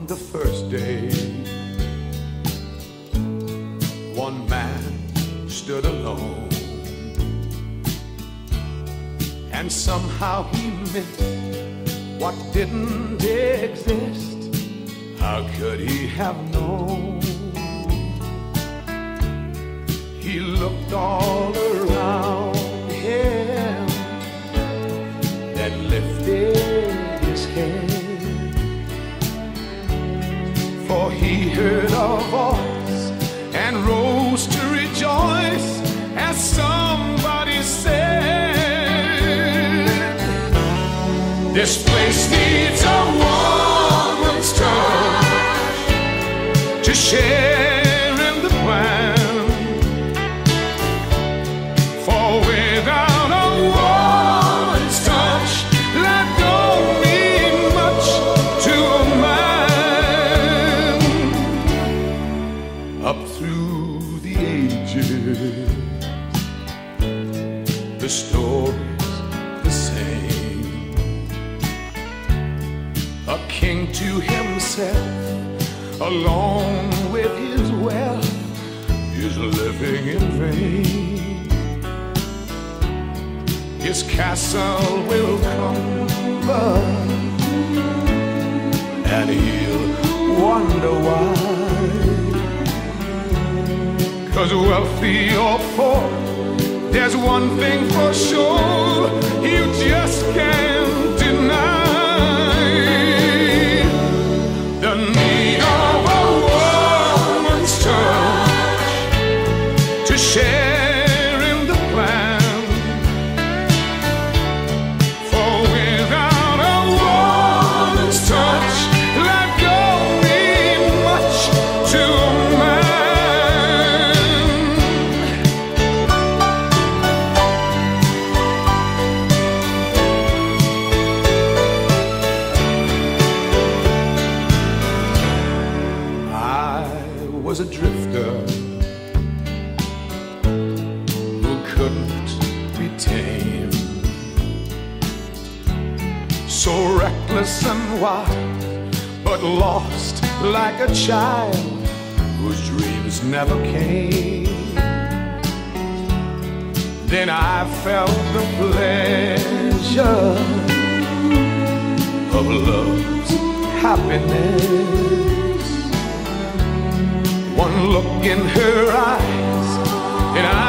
the first day, one man stood alone, and somehow he missed what didn't exist. How could he have known? He looked all around him, then lifted his head, for he heard a voice and rose to rejoice as somebody said, "This place needs a woman's touch to share in the plan, for without a woman's touch, life don't mean much to a man." Up through the ages, the story's the same. A king to himself, alone with his wealth, is living in vain. His castle will crumble, and he'll wonder why. 'Cause wealthy or poor, there's one thing for sure, you just can't deny: the need of a woman's touch to share in the plan. For without a woman's touch, life don't mean much to a man. Was a drifter who couldn't be tamed, so reckless and wild, but lost like a child whose dreams never came. Then I felt the pleasure of love's happiness. One look in her eyes, and I